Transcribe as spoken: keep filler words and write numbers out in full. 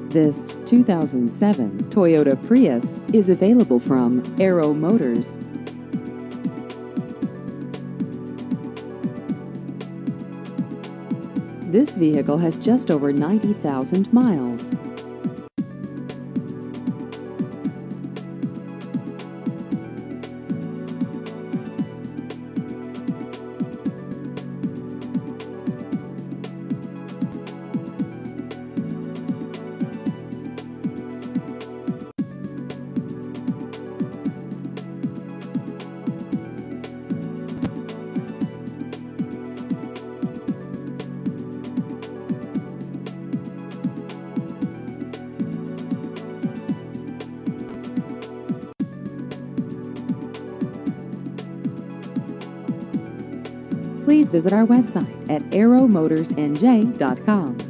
This two thousand seven Toyota Prius is available from Arrow Motors. This vehicle has just over ninety thousand miles. Please visit our website at arrow motors n j dot com.